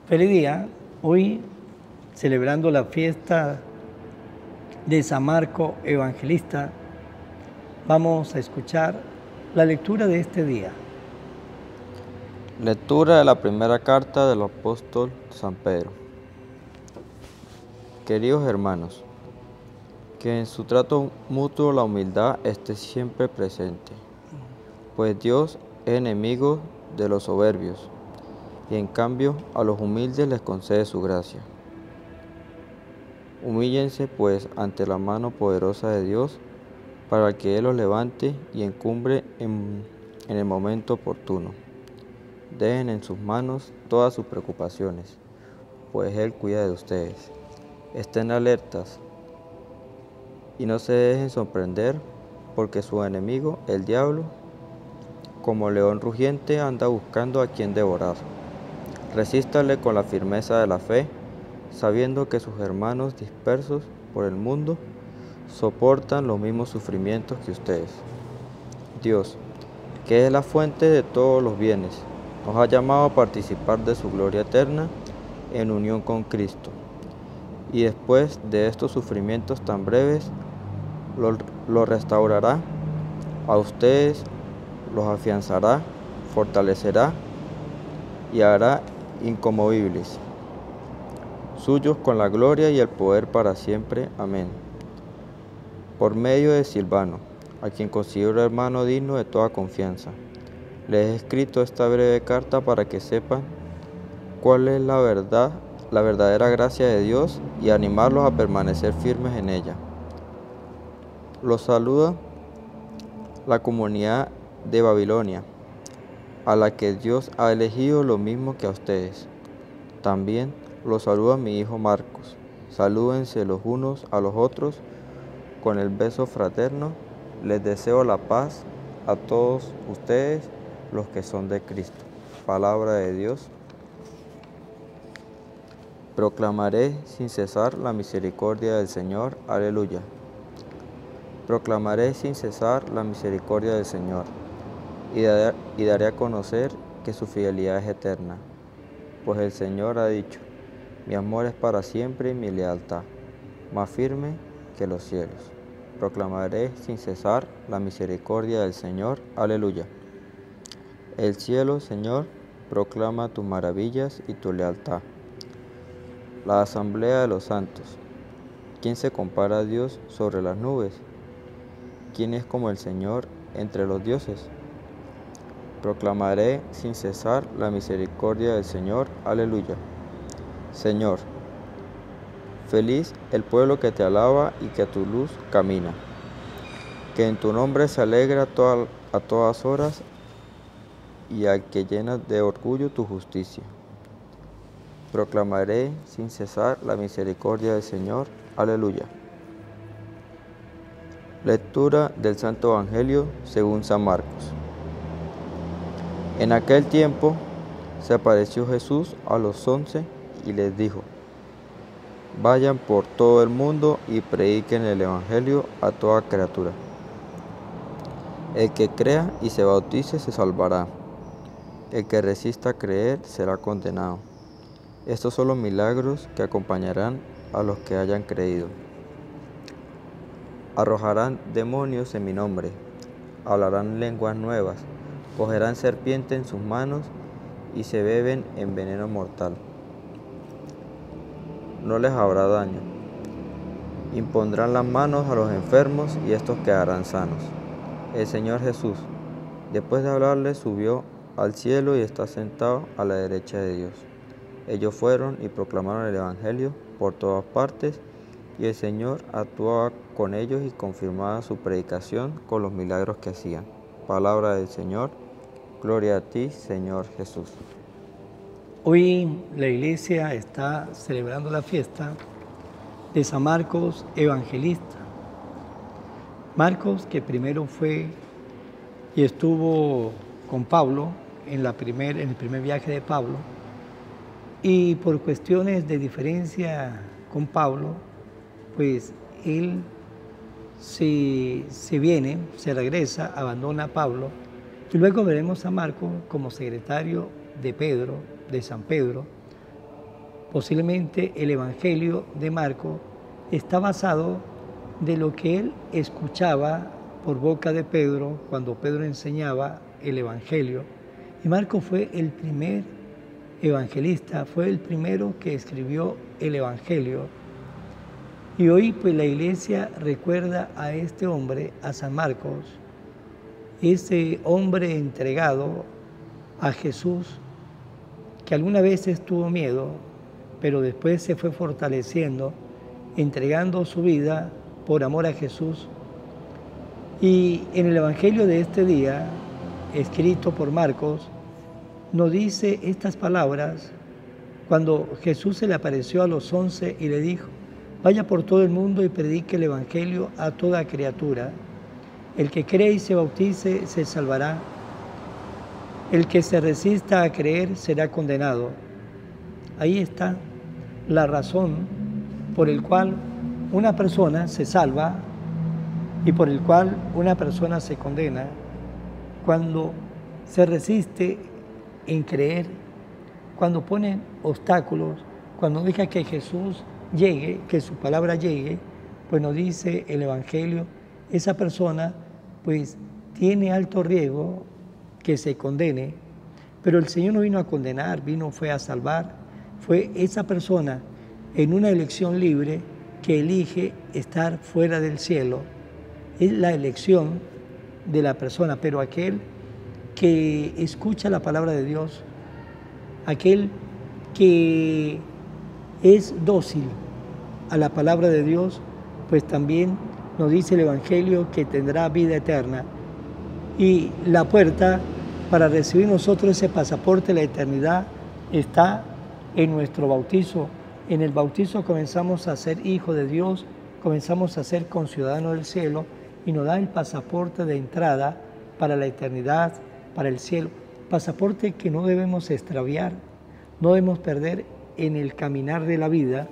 Feliz día. Hoy, celebrando la fiesta de San Marco Evangelista, vamos a escuchar la lectura de este día. Lectura de la primera carta del apóstol San Pedro. Queridos hermanos, que en su trato mutuo la humildad esté siempre presente, pues Dios es enemigo de los soberbios, y en cambio a los humildes les concede su gracia. Humíllense pues ante la mano poderosa de Dios, para que Él los levante y encumbre en el momento oportuno. Dejen en sus manos todas sus preocupaciones, pues Él cuida de ustedes. Estén alertas y no se dejen sorprender, porque su enemigo, el diablo, como león rugiente, anda buscando a quien devorar. Resístale con la firmeza de la fe, sabiendo que sus hermanos dispersos por el mundo soportan los mismos sufrimientos que ustedes. Dios, que es la fuente de todos los bienes, nos ha llamado a participar de su gloria eterna en unión con Cristo. Y después de estos sufrimientos tan breves, lo restaurará a ustedes, los afianzará, fortalecerá y hará inconmovibles, suyos con la gloria y el poder para siempre. Amén. Por medio de Silvano, a quien considero hermano digno de toda confianza, les he escrito esta breve carta para que sepan cuál es la verdadera gracia de Dios y animarlos a permanecer firmes en ella. Los saluda la comunidad de Babilonia, a la que Dios ha elegido lo mismo que a ustedes. También los saluda mi hijo Marcos. Salúdense los unos a los otros con el beso fraterno. Les deseo la paz a todos ustedes, los que son de Cristo. Palabra de Dios. Proclamaré sin cesar la misericordia del Señor. Aleluya. Proclamaré sin cesar la misericordia del Señor, y daré a conocer que su fidelidad es eterna. Pues el Señor ha dicho: mi amor es para siempre y mi lealtad, más firme que los cielos. Proclamaré sin cesar la misericordia del Señor. Aleluya. El cielo, Señor, proclama tus maravillas y tu lealtad. La asamblea de los santos. ¿Quién se compara a Dios sobre las nubes? ¿Quién es como el Señor entre los dioses? Proclamaré sin cesar la misericordia del Señor. Aleluya. Señor, feliz el pueblo que te alaba y que a tu luz camina, que en tu nombre se alegra a todas horas, y al que llena de orgullo tu justicia. Proclamaré sin cesar la misericordia del Señor. Aleluya. Lectura del Santo Evangelio según San Marcos. En aquel tiempo se apareció Jesús a los 11 y les dijo: vayan por todo el mundo y prediquen el Evangelio a toda criatura. El que crea y se bautice se salvará. El que resista a creer será condenado. Estos son los milagros que acompañarán a los que hayan creído. Arrojarán demonios en mi nombre, hablarán lenguas nuevas, cogerán serpiente en sus manos, y se beben en veneno mortal. No les habrá daño. Impondrán las manos a los enfermos y estos quedarán sanos. El Señor Jesús, después de hablarles, subió al cielo y está sentado a la derecha de Dios. Ellos fueron y proclamaron el Evangelio por todas partes, y el Señor actuaba con ellos y confirmaba su predicación con los milagros que hacían. Palabra del Señor. Gloria a ti, Señor Jesús. Hoy la iglesia está celebrando la fiesta de San Marcos Evangelista. Marcos, que primero fue y estuvo con Pablo en el primer viaje de Pablo, y por cuestiones de diferencia con Pablo, pues él se viene, se regresa, abandona a Pablo, y luego veremos a Marcos como secretario de Pedro, de San Pedro, Posiblemente el Evangelio de Marcos está basado de lo que él escuchaba por boca de Pedro cuando Pedro enseñaba el Evangelio. Y Marcos fue el primer evangelista, fue el primero que escribió el Evangelio. Y hoy pues la iglesia recuerda a este hombre, a San Marcos, ese hombre entregado a Jesús, que alguna vez tuvo miedo, pero después se fue fortaleciendo, entregando su vida por amor a Jesús. Y en el Evangelio de este día, escrito por Marcos, nos dice estas palabras cuando Jesús se le apareció a los 11 y le dijo: vaya por todo el mundo y predique el Evangelio a toda criatura. El que cree y se bautice se salvará. El que se resista a creer será condenado. Ahí está la razón por el cual una persona se salva y por el cual una persona se condena. Cuando se resiste en creer, cuando pone obstáculos, cuando deja que Jesús llegue, que su palabra llegue, pues nos dice el Evangelio, esa persona pues tiene alto riesgo que se condene, pero el Señor no vino a condenar, fue a salvar. Fue esa persona en una elección libre que elige estar fuera del cielo. Es la elección de la persona, pero aquel que escucha la palabra de Dios, aquel que es dócil a la palabra de Dios, pues también nos dice el Evangelio que tendrá vida eterna. Y la puerta para recibir nosotros ese pasaporte de la eternidad está en nuestro bautizo. En el bautizo comenzamos a ser hijos de Dios, comenzamos a ser conciudadanos del cielo y nos da el pasaporte de entrada para la eternidad, para el cielo. Pasaporte que no debemos extraviar, no debemos perder en el caminar de la vida.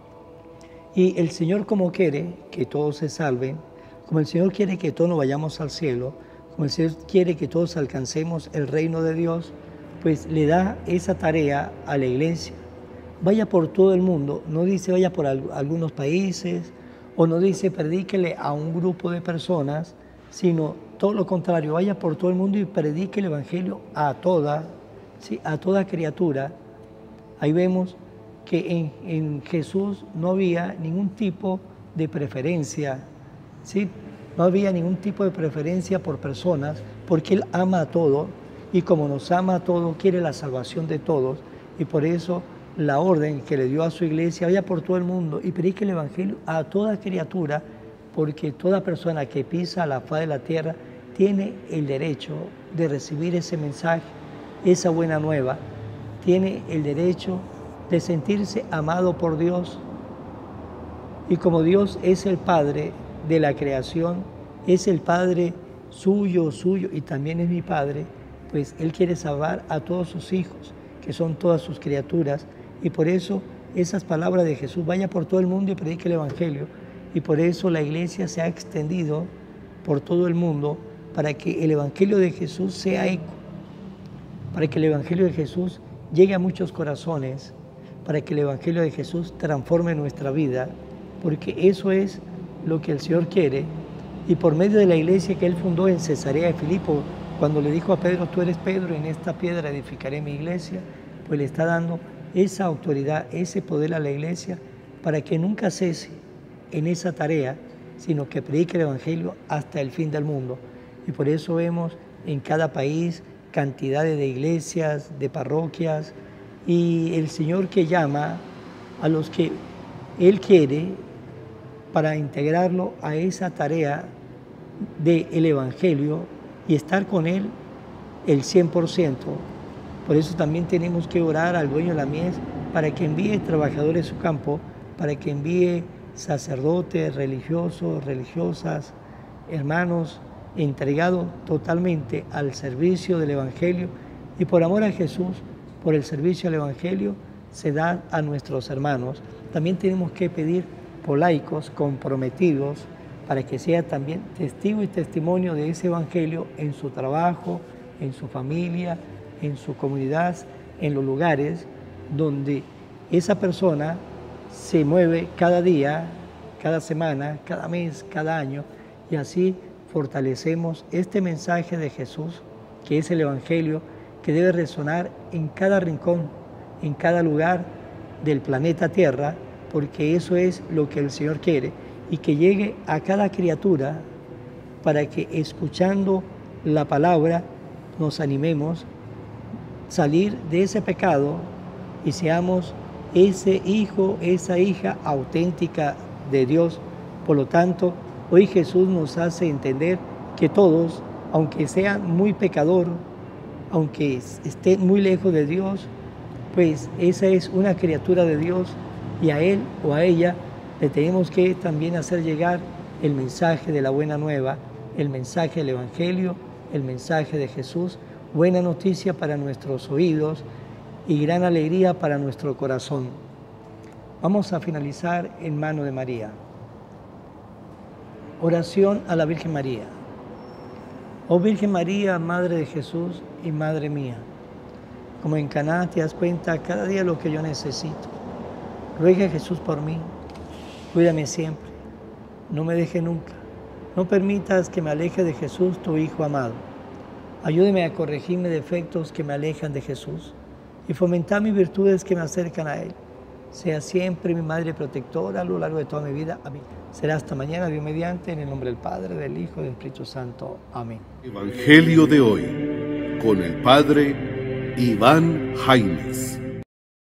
Y el Señor, como quiere que todos se salven, como el Señor quiere que todos nos vayamos al cielo, como el Señor quiere que todos alcancemos el reino de Dios, pues le da esa tarea a la iglesia. Vaya por todo el mundo, no dice vaya por algunos países, o no dice predíquele a un grupo de personas, sino todo lo contrario, vaya por todo el mundo y predique el Evangelio a toda criatura. Ahí vemos que en Jesús no había ningún tipo de preferencia, ¿sí? No había ningún tipo de preferencia por personas, porque Él ama a todos, y como nos ama a todos, quiere la salvación de todos, y por eso la orden que le dio a su iglesia, vaya por todo el mundo y predique el Evangelio a toda criatura, porque toda persona que pisa la faz de la tierra tiene el derecho de recibir ese mensaje, esa buena nueva, tiene el derecho de sentirse amado por Dios. Y como Dios es el Padre de la creación, es el Padre suyo, y también es mi Padre, pues Él quiere salvar a todos sus hijos, que son todas sus criaturas, y por eso esas palabras de Jesús, vaya por todo el mundo y predique el Evangelio, y por eso la iglesia se ha extendido por todo el mundo, para que el Evangelio de Jesús sea eco, para que el Evangelio de Jesús llegue a muchos corazones, para que el Evangelio de Jesús transforme nuestra vida, porque eso es lo que el Señor quiere. Y por medio de la iglesia que Él fundó en Cesarea de Filipo, cuando le dijo a Pedro, tú eres Pedro, en esta piedra edificaré mi iglesia, pues le está dando esa autoridad, ese poder a la iglesia, para que nunca cese en esa tarea, sino que predique el Evangelio hasta el fin del mundo. Y por eso vemos en cada país cantidades de iglesias, de parroquias, y el Señor que llama a los que Él quiere para integrarlo a esa tarea del Evangelio y estar con Él el 100%. Por eso también tenemos que orar al dueño de la mies para que envíe trabajadores de su campo, para que envíe sacerdotes, religiosos, religiosas, hermanos, entregados totalmente al servicio del Evangelio, y por amor a Jesús, por el servicio al Evangelio, se da a nuestros hermanos. También tenemos que pedir por laicos comprometidos para que sea también testigo y testimonio de ese Evangelio en su trabajo, en su familia, en su comunidad, en los lugares donde esa persona se mueve cada día, cada semana, cada mes, cada año, y así fortalecemos este mensaje de Jesús, que es el Evangelio, que debe resonar en cada rincón, en cada lugar del planeta Tierra, porque eso es lo que el Señor quiere, y que llegue a cada criatura para que, escuchando la palabra, nos animemos a salir de ese pecado y seamos ese hijo, esa hija auténtica de Dios. Por lo tanto, hoy Jesús nos hace entender que todos, aunque sean muy pecador, aunque estén muy lejos de Dios, pues esa es una criatura de Dios, y a él o a ella le tenemos que también hacer llegar el mensaje de la buena nueva, el mensaje del Evangelio, el mensaje de Jesús, buena noticia para nuestros oídos y gran alegría para nuestro corazón. Vamos a finalizar en mano de María. Oración a la Virgen María. Oh Virgen María, Madre de Jesús y Madre mía, como en Caná te das cuenta cada día lo que yo necesito. Ruega a Jesús por mí, cuídame siempre, no me deje nunca, no permitas que me aleje de Jesús, tu Hijo amado. Ayúdeme a corregir mis defectos que me alejan de Jesús y fomentar mis virtudes que me acercan a Él. Sea siempre mi Madre protectora a lo largo de toda mi vida. Amén. Será hasta mañana, Dios mediante, en el nombre del Padre, del Hijo y del Espíritu Santo. Amén. Evangelio de hoy, con el Padre Iván Jaimes.